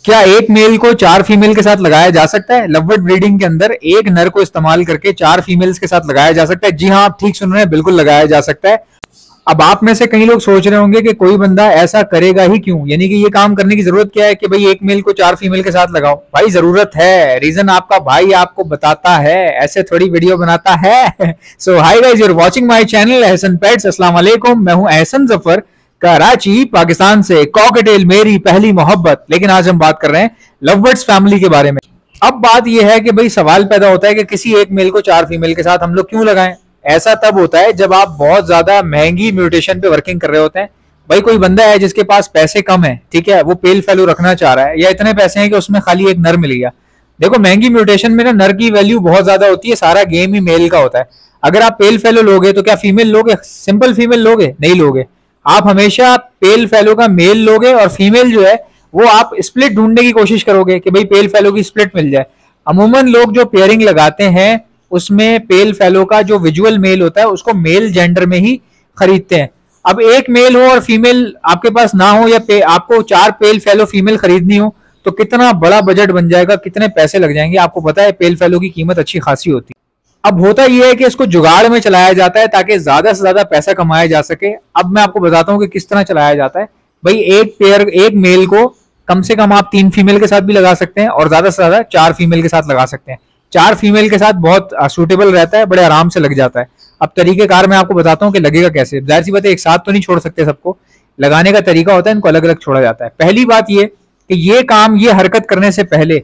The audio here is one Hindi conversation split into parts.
क्या एक मेल को 4 फीमेल के साथ लगाया जा सकता है? लव बर्ड ब्रीडिंग के अंदर एक नर को इस्तेमाल करके 4 फीमेल्स के साथ लगाया जा सकता है। जी हाँ, आप ठीक सुन रहे हैं, बिल्कुल लगाया जा सकता है। अब आप में से कई लोग सोच रहे होंगे कि कोई बंदा ऐसा करेगा ही क्यों, यानी कि ये काम करने की जरूरत क्या है कि भाई एक मेल को 4 फीमेल के साथ लगाओ। भाई जरूरत है, रीजन आपका भाई आपको बताता है, ऐसे थोड़ी वीडियो बनाता है। So hi guys, you are watching my channel Ehsan pets. अस्सलाम वालेकुम, मैं हूं एहसन जफर, कराची पाकिस्तान से। कॉकटेल मेरी पहली मोहब्बत। लेकिन आज हम बात कर रहे हैं लव बर्ड्स फैमिली के बारे में। अब बात यह है कि भाई सवाल पैदा होता है कि किसी एक मेल को 4 फीमेल के साथ हम लोग क्यों लगाएं। ऐसा तब होता है जब आप बहुत ज्यादा महंगी म्यूटेशन पे वर्किंग कर रहे होते हैं। भाई कोई बंदा है जिसके पास पैसे कम है, ठीक है, वो पेल फेलो रखना चाह रहा है, या इतने पैसे हैं कि उसमें खाली एक नर मिल गया। देखो महंगी म्यूटेशन में ना नर की वैल्यू बहुत ज्यादा होती है, सारा गेम ही मेल का होता है। अगर आप पेल फेलो लोगे तो क्या फीमेल लोगे? सिंपल फीमेल लोगे? नहीं लोगे। आप हमेशा पेल फेलो का मेल लोगे और फीमेल जो है वो आप स्प्लिट ढूंढने की कोशिश करोगे कि भाई पेल फेलो की स्प्लिट मिल जाए। अमूमन लोग जो पेयरिंग लगाते हैं उसमें पेल फेलो का जो विजुअल मेल होता है उसको मेल जेंडर में ही खरीदते हैं। अब एक मेल हो और फीमेल आपके पास ना हो, या आपको 4 पेल फेलो फीमेल खरीदनी हो, तो कितना बड़ा बजट बन जाएगा, कितने पैसे लग जाएंगे। आपको पता है पेल फेलो की कीमत अच्छी खासी होती है। अब होता यह है कि इसको जुगाड़ में चलाया जाता है ताकि ज्यादा से ज्यादा पैसा कमाया जा सके। अब मैं आपको बताता हूं कि किस तरह चलाया जाता है। भाई एक मेल को कम से कम आप 3 फीमेल के साथ भी लगा सकते हैं और ज्यादा से ज्यादा 4 फीमेल के साथ लगा सकते हैं। 4 फीमेल के साथ बहुत सूटेबल रहता है, बड़े आराम से लग जाता है। अब तरीकेकार मैं आपको बताता हूं कि लगेगा कैसे। जाहिर सी बात है एक साथ तो नहीं छोड़ सकते सबको, लगाने का तरीका होता है, इनको अलग अलग छोड़ा जाता है। पहली बात ये कि ये हरकत करने से पहले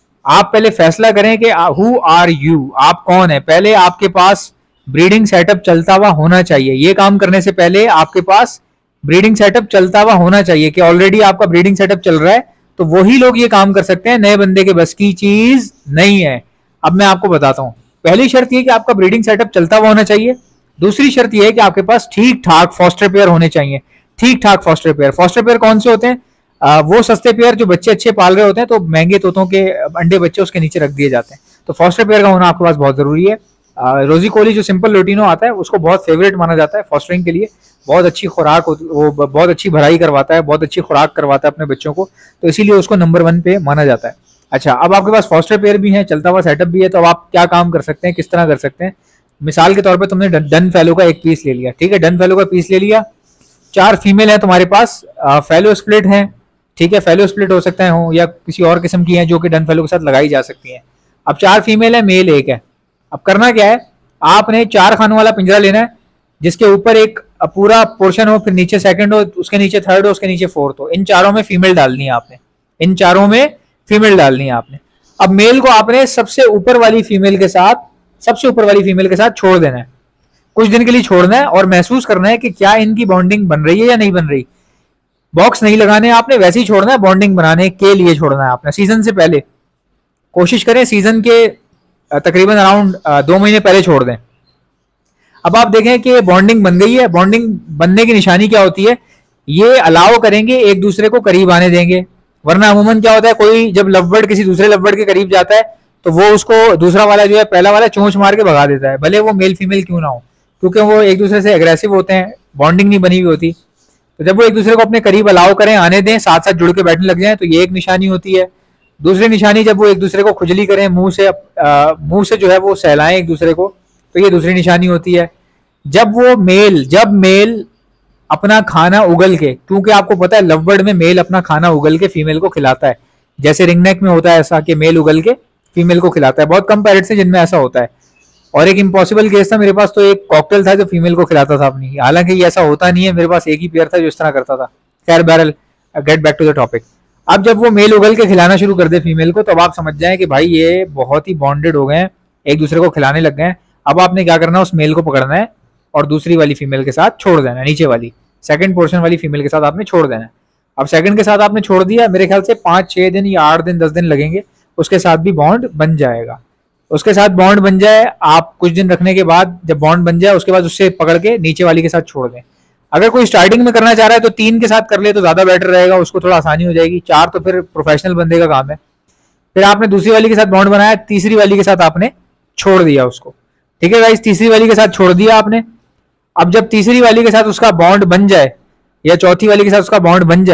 आप पहले फैसला करें कि हु आर यू, आप कौन है। पहले आपके पास ब्रीडिंग सेटअप चलता हुआ होना चाहिए। ये काम करने से पहले आपके पास ब्रीडिंग सेटअप चलता हुआ होना चाहिए कि ऑलरेडी आपका ब्रीडिंग सेटअप चल रहा है, तो वही लोग ये काम कर सकते हैं। नए बंदे के बस की चीज नहीं है। अब मैं आपको बताता हूं। पहली शर्त यह कि आपका ब्रीडिंग सेटअप चलता हुआ होना चाहिए। दूसरी शर्त यह है कि आपके पास ठीक ठाक फॉस्टर पेयर होने चाहिए। ठीक ठाक फॉस्टर पेयर कौन से होते हैं? वो सस्ते पेयर जो बच्चे अच्छे पाल रहे होते हैं, तो महंगे तोतों के अंडे बच्चे उसके नीचे रख दिए जाते हैं। तो फॉस्टर पेयर का होना आपके पास बहुत जरूरी है। रोजी कोली जो सिंपल लुटिनो आता है उसको बहुत फेवरेट माना जाता है फॉस्टरिंग के लिए। बहुत अच्छी खुराक, वो बहुत अच्छी भराई करवाता है, बहुत अच्छी खुराक करवाता है अपने बच्चों को, तो इसीलिए उसको नंबर 1 पे माना जाता है। अच्छा, अब आपके पास फॉस्टर पेयर भी है, चलता हुआ सेटअप भी है, तो अब आप क्या काम कर सकते हैं, किस तरह कर सकते हैं। मिसाल के तौर पे तुमने डन फेलो का एक पीस ले लिया, ठीक है, डन फेलो का पीस ले लिया। 4 फीमेल है तुम्हारे पास, फेलो स्प्लिट है, ठीक है, फेलो स्प्लिट हो सकते हैं हो, या किसी और किस्म की है जो कि डन फेलो के साथ लगाई जा सकती है। अब 4 फीमेल है, मेल 1 है। अब करना क्या है, आपने 4 खानों वाला पिंजरा लेना है जिसके ऊपर एक पूरा पोर्शन हो, फिर नीचे सेकंड हो, उसके नीचे थर्ड हो, उसके नीचे फोर्थ हो। इन चारों में फीमेल डालनी है आपने, इन चारों में फीमेल डालनी है आपने। अब मेल को आपने सबसे ऊपर वाली फीमेल के साथ छोड़ देना है। कुछ दिन के लिए छोड़ना है और महसूस करना है कि क्या इनकी बॉन्डिंग बन रही है या नहीं बन रही। बॉक्स नहीं लगाने आपने, वैसे ही छोड़ना है, बॉन्डिंग बनाने के लिए छोड़ना है आपने। सीजन से पहले कोशिश करें, सीजन के तकरीबन अराउंड 2 महीने पहले छोड़ दें। अब आप देखें कि बॉन्डिंग बन गई है। बॉन्डिंग बनने की निशानी क्या होती है? ये अलाउ करेंगे, एक दूसरे को करीब आने देंगे। वरना अमूमन क्या होता है, कोई जब लव बर्ड किसी दूसरे लव बर्ड के करीब जाता है तो वो उसको दूसरा वाला जो है पहला वाला चोंच मार के भगा देता है, भले वो मेल फीमेल क्यों ना हो, क्योंकि वो एक दूसरे से एग्रेसिव होते हैं, बॉन्डिंग नहीं बनी हुई होती। तो जब वो एक दूसरे को अपने करीब अलाउ करें, आने दें, साथ साथ जुड़ के बैठने लग जाए, तो ये एक निशानी होती है। दूसरी निशानी, जब वो एक दूसरे को खुजली करें, मुंह से जो है वो सहलाएं एक दूसरे को, तो ये दूसरी निशानी होती है। जब मेल अपना खाना उगल के, क्योंकि आपको पता है लव बर्ड में मेल अपना खाना उगल के फीमेल को खिलाता है, जैसे रिंगनेक में होता है ऐसा कि मेल उगल के फीमेल को खिलाता है। बहुत कम पैरेट्स हैं जिनमें ऐसा होता है, और एक इम्पॉसिबल केस था मेरे पास, तो एक कॉकटेल था जो फीमेल को खिलाता था अपनी। हालांकि ये ऐसा होता नहीं है, मेरे पास एक ही पेयर था जो इस तरह करता था। खैर बहरहाल, get back to the topic. अब जब वो मेल उगल के खिलाना शुरू कर दे फीमेल को, तो अब आप समझ जाएं कि भाई ये बहुत ही बॉन्डेड हो गए हैं, एक दूसरे को खिलाने लग गए हैं। अब आपने क्या करना है, उस मेल को पकड़ना है और दूसरी वाली फीमेल के साथ छोड़ देना है, नीचे वाली सेकंड पोर्शन वाली फीमेल के साथ आपने छोड़ देना है। अब सेकंड के साथ आपने छोड़ दिया, मेरे ख्याल से 5-6 दिन या 8 दिन 10 दिन लगेंगे, उसके साथ भी बॉन्ड बन जाएगा। उसके साथ बॉन्ड बन जाए, आप कुछ दिन रखने के बाद जब बॉन्ड बन जाए, उसके बाद उससे पकड़ के नीचे वाली के साथ छोड़ दें। अगर कोई स्टार्टिंग में करना चाह रहा है तो 3 के साथ कर ले तो ज्यादा बेटर रहेगा, उसको थोड़ा आसानी हो जाएगी। 4 तो फिर प्रोफेशनल बंदे का काम है। फिर आपने दूसरी वाली के साथ बॉन्ड बनाया, तीसरी वाली के साथ आपने छोड़ दिया उसको, ठीक है गाइस, तीसरी वाली के साथ छोड़ दिया आपने। अब जब तीसरी वाली के साथ उसका बॉन्ड बन जाए या चौथी वाली के साथ उसका बॉन्ड बन जाए,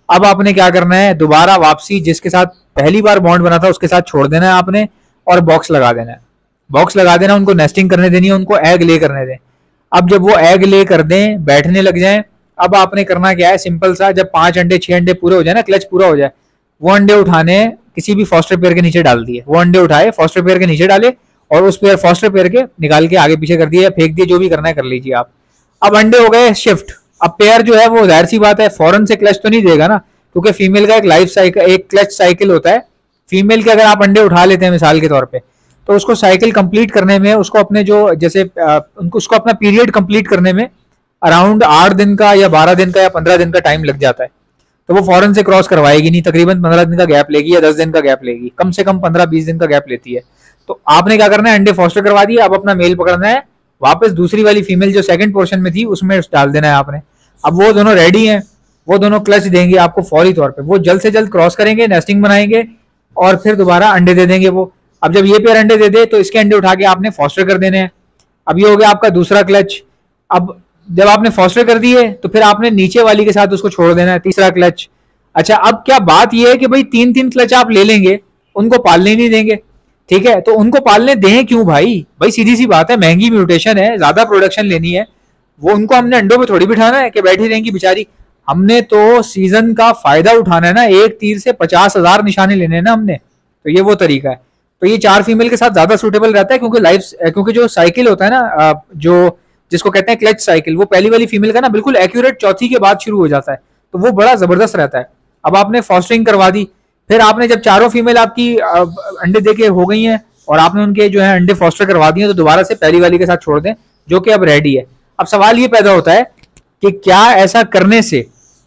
अब आपने क्या करना है, दोबारा वापसी जिसके साथ पहली बार बॉन्ड बना था उसके साथ छोड़ देना है आपने, और बॉक्स लगा देना है। बॉक्स लगा देना, उनको नेस्टिंग करने देनी है, उनको एग ले करने दें। अब जब वो एग ले कर दें, बैठने लग जाएं, अब आपने करना क्या है, सिंपल सा, जब 5 अंडे 6 अंडे पूरे हो जाए ना, क्लच पूरा हो जाए, वो अंडे उठाने किसी भी फॉस्टर पेयर के नीचे डाल दिए। वो अंडे उठाए, फॉस्टर पेयर के नीचे डाले, और उस पेयर फॉस्टर पेयर के निकाल के आगे पीछे कर दिए या फेंक दिए, जो भी करना है कर लीजिए आप। अब अंडे हो गए शिफ्ट। अब पेयर जो है वो जाहिर सी बात है फौरन से क्लच तो नहीं देगा ना, क्योंकि फीमेल का एक लाइफ साइकिल, एक क्लच साइकिल होता है। फीमेल के अगर आप अंडे उठा लेते हैं मिसाल के तौर पे, तो उसको साइकिल कंप्लीट करने में, उसको अपने जो जैसे उनको उसको अपना पीरियड कंप्लीट करने में अराउंड 8 दिन का या 12 दिन का या 15 दिन का टाइम लग जाता है। तो वो फौरन से क्रॉस करवाएगी नहीं, तकरीबन 15 दिन का गैप लेगी या 10 दिन का गैप लेगी, कम से कम 15-20 दिन का गैप लेती है। तो आपने क्या करना है, अंडे फॉस्टर करवा दिए, अब अपना मेल पकड़ना है, वापस दूसरी वाली फीमेल जो सेकंड पोर्शन में थी उसमें डाल देना है आपने। अब वो दोनों रेडी हैं, वो दोनों क्लच देंगे आपको फौरी तौर पे, वो जल्द से जल्द क्रॉस करेंगे, नेस्टिंग बनाएंगे और फिर दोबारा अंडे दे देंगे वो। अब जब ये पेयर अंडे दे दे तो इसके अंडे उठा के आपने फॉस्टर कर देने हैं। अब ये हो गया आपका दूसरा क्लच। अब जब आपने फॉस्टर कर दिए तो फिर आपने नीचे वाली के साथ उसको छोड़ देना है, तीसरा क्लच। अच्छा, अब क्या बात यह है कि भाई 3-3 क्लच आप ले लेंगे, उनको पालने नहीं देंगे, ठीक है? तो उनको पालने दें क्यों भाई? भाई सीधी सी बात है, महंगी म्यूटेशन है, ज्यादा प्रोडक्शन लेनी है, वो उनको हमने अंडों पे थोड़ी बिठाना है कि बैठी रहेंगी बेचारी। हमने तो सीजन का फायदा उठाना है ना, एक तीर से 50,000 निशाने लेने हैं ना हमने। तो ये वो तरीका है। तो ये 4 फीमेल के साथ ज्यादा सूटेबल रहता है, क्योंकि जो साइकिल होता है ना, जो जिसको कहते हैं क्लच साइकिल, वो पहली वाली फीमेल का ना बिल्कुल एक्यूरेट चौथी के बाद शुरू हो जाता है, तो वो बड़ा जबरदस्त रहता है। अब आपने फॉस्टरिंग करवा दी, फिर आपने जब चारों फीमेल आपकी अंडे देके हो गई हैं और आपने उनके जो है अंडे फॉस्टर करवा दिए, तो दोबारा से पहली वाली के साथ छोड़ दें, जो कि अब रेडी है। अब सवाल ये पैदा होता है कि क्या ऐसा करने से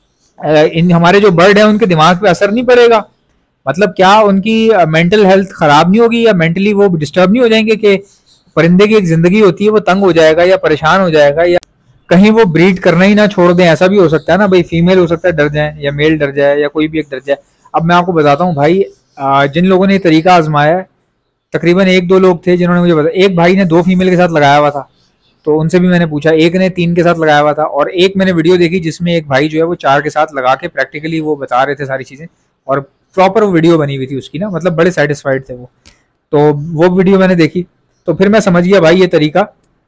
इन हमारे जो बर्ड है उनके दिमाग पे असर नहीं पड़ेगा? मतलब क्या उनकी मेंटल हेल्थ खराब नहीं होगी, या मेंटली वो डिस्टर्ब नहीं हो जाएंगे कि परिंदे की एक जिंदगी होती है, वो तंग हो जाएगा या परेशान हो जाएगा, या कहीं वो ब्रीड करना ही ना छोड़ दें? ऐसा भी हो सकता है ना भाई, फीमेल हो सकता है डर जाए, या मेल डर जाए, या कोई भी एक डर जाए। अब मैं आपको बताता हूँ भाई, जिन लोगों ने ये तरीका आजमाया है, तकरीबन 1-2 लोग थे जिन्होंने मुझे बताया। एक भाई ने 2 फीमेल के साथ लगाया हुआ था, तो उनसे भी मैंने पूछा। एक ने 3 के साथ लगाया हुआ था, और एक मैंने वीडियो देखी जिसमें एक भाई जो है वो 4 के साथ लगा के प्रैक्टिकली वो बता रहे थे सारी चीजें, और प्रॉपर वीडियो बनी हुई थी उसकी ना, मतलब बड़े सेटिस्फाइड थे वो। तो वो वीडियो मैंने देखी, तो फिर मैं समझ गया भाई ये तरीका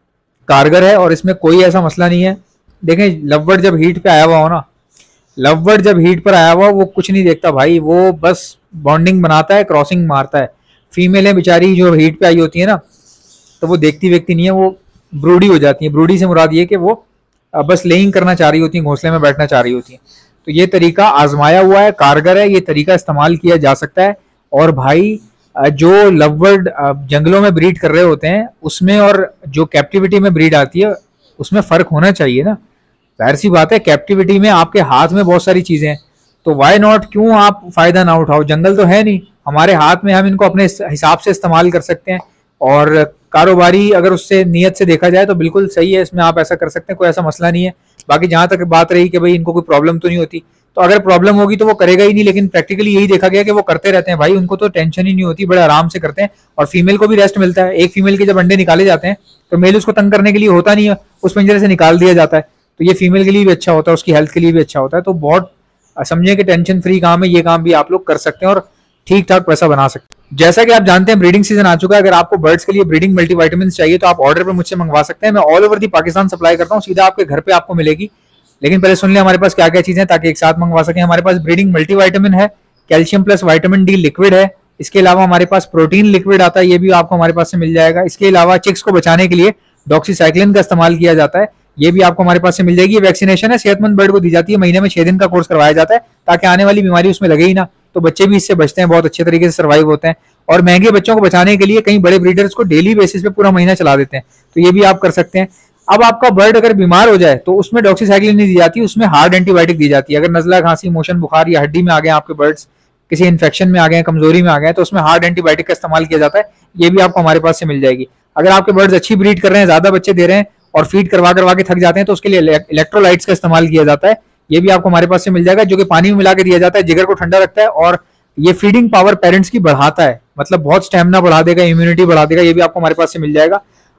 कारगर है और इसमें कोई ऐसा मसला नहीं है। देखें, लवबर्ड जब हीट पे आया हुआ हो ना, लवबर्ड जब हीट पर आया हुआ वो कुछ नहीं देखता भाई, वो बस बॉन्डिंग बनाता है, क्रॉसिंग मारता है। फीमेलें बेचारी जो हीट पे आई होती है ना, तो वो देखती व्यक्ति नहीं है, वो ब्रूडी हो जाती है। ब्रूडी से मुराद ये कि वो बस लेइंग करना चाह रही होती है, घोंसले में बैठना चाह रही होती है। तो ये तरीका आजमाया हुआ है, कारगर है, ये तरीका इस्तेमाल किया जा सकता है। और भाई जो लवबर्ड जंगलों में ब्रीड कर रहे होते हैं उसमें और जो कैप्टिविटी में ब्रीड आती है उसमें फर्क होना चाहिए ना। जाहिर सी बात है, कैप्टिविटी में आपके हाथ में बहुत सारी चीजें हैं, तो वाई नॉट, क्यों आप फायदा ना उठाओ? जंगल तो है नहीं हमारे हाथ में, हम इनको अपने हिसाब से इस्तेमाल कर सकते हैं। और कारोबारी अगर उससे नीयत से देखा जाए तो बिल्कुल सही है, इसमें आप ऐसा कर सकते हैं, कोई ऐसा मसला नहीं है। बाकी जहां तक बात रही कि भाई इनको कोई प्रॉब्लम तो नहीं होती, तो अगर प्रॉब्लम होगी तो वो करेगा ही नहीं, लेकिन प्रैक्टिकली यही देखा गया कि वो करते रहते हैं भाई, उनको तो टेंशन ही नहीं होती, बड़े आराम से करते हैं। और फीमेल को भी रेस्ट मिलता है। एक फीमेल के जब अंडे निकाले जाते हैं तो मेल उसको तंग करने के लिए होता नहीं है, उस पिंजरे से निकाल दिया जाता है, तो ये फीमेल के लिए भी अच्छा होता है, उसकी हेल्थ के लिए भी अच्छा होता है। तो बहुत समझे कि टेंशन फ्री काम है, ये काम भी आप लोग कर सकते हैं और ठीक ठाक पैसा बना सकते हैं। जैसा कि आप जानते हैं ब्रीडिंग सीजन आ चुका है, अगर आपको बर्ड्स के लिए ब्रीडिंग मल्टीविटामिन चाहिए तो आप ऑर्डर पर मुझसे मंगवा सकते हैं। मैं all over the Pakistan supply करता हूँ, सीधा आपके घर पे आपको मिलेगी। लेकिन पहले सुन लें हमारे पास क्या क्या चीजें, ताकि एक साथ मंगवा सकें। हमारे पास ब्रीडिंग मल्टीविटामिन है, calcium plus vitamin D liquid है, इसके अलावा हमारे पास प्रोटीन लिक्विड आता है, ये भी आपको हमारे पास से मिल जाएगा। इसके अलावा चिक्स को बचाने के लिए डॉक्सीसाइक्लिन का इस्तेमाल किया जाता है, ये भी आपको हमारे पास से मिल जाएगी। ये वैक्सीनेशन है, सेहतमंद बर्ड को दी जाती है, महीने में 6 दिन का कोर्स करवाया जाता है, ताकि आने वाली बीमारी उसमें लगे ही ना, तो बच्चे भी इससे बचते हैं, बहुत अच्छे तरीके से सर्वाइव होते हैं। और महंगे बच्चों को बचाने के लिए कई बड़े ब्रीडर्स को डेली बेसिस पे पूरा महीना चला देते हैं, तो ये भी आप कर सकते हैं। अब आपका बर्ड अगर बीमार हो जाए तो उसमें डॉक्सीसाइक्लिन नहीं दी जाती, उसमें हार्ड एंटीबायोटिक दी जाती है। अगर नजला, खांसी, मोशन, बुखार या हड्डी में आ गए आपके बर्ड्स, किसी इन्फेक्शन में आ गए, कमजोरी में आ गए, तो उसमें हार्ड एंटीबायोटिक का इस्तेमाल किया जाता है, ये भी आपको हमारे पास से मिल जाएगी। अगर आपके बर्ड्स अच्छी ब्रीड कर रहे हैं, ज्यादा बच्चे दे रहे हैं और फीड करवा करवा के थक जाते हैं, तो उसके लिए इलेक्ट्रोलाइट्स का इस्तेमाल किया जाता है, ये भी आपको हमारे पास से मिल जाएगा, जो कि पानी में मिला के दिया जाता है, जिगर को ठंडा रखता है और ये फीडिंग पावर पेरेंट्स की बढ़ाता है, मतलब बहुत स्टेमिना बढ़ा देगा, इम्यूनिटी बढ़ा देगा, ये भी आपको हमारे पास से मिल जाएगा।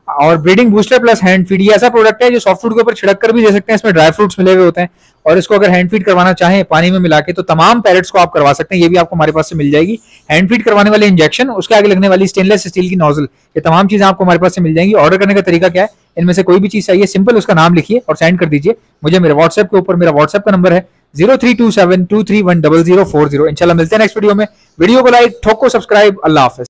और breeding booster plus hand feed, ये ऐसा प्रोडक्ट है जो सॉफ्ट फूड के ऊपर छिड़क कर भी दे सकते हैं, इसमें ड्राई फ्रूट्स मिले हुए होते हैं, और इसको अगर हैंड फीड करवाना चाहें पानी में मिला के तो तमाम पैरेट्स को आप करवा सकते हैं, ये भी आपको हमारे पास से मिल जाएगी। हैंड फीड करवाने वाले इंजेक्शन, उसके आगे लगने वाली स्टेनलेस स्टील की नोजल, ये तमाम चीजें आपको हमारे पास से मिल जाएंगी। ऑर्डर करने का तरीका क्या है, इनमें से कोई भी चीज चाहिए, सिंपल उसका नाम लिखिए और सेंड कर दीजिए मुझे मेरे व्हाट्सएप के ऊपर। मेरा व्हाट्सएप का नंबर है 0327231040। इंशाल्लाह मिलते हैं नेक्स्ट वीडियो में। वीडियो को लाइक ठोको, सब्सक्राइब। अल्लाह हाफिज।